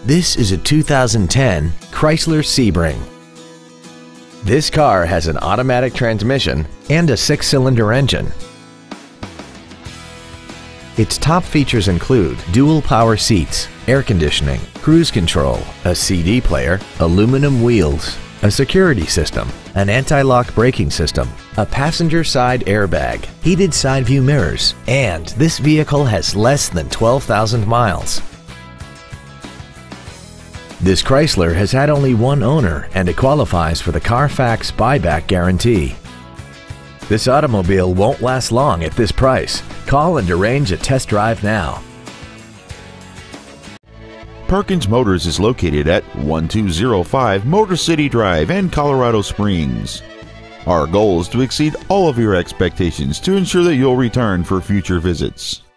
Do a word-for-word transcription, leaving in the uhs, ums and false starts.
This is a two thousand ten Chrysler Sebring. This car has an automatic transmission and a six-cylinder engine. Its top features include dual power seats, air conditioning, cruise control, a C D player, aluminum wheels, a security system, an anti-lock braking system, a passenger side airbag, heated side view mirrors, and this vehicle has less than twelve thousand miles. This Chrysler has had only one owner and it qualifies for the Carfax buyback guarantee. This automobile won't last long at this price. Call and arrange a test drive now. Perkins Motors is located at one two zero five Motor City Drive in Colorado Springs. Our goal is to exceed all of your expectations to ensure that you'll return for future visits.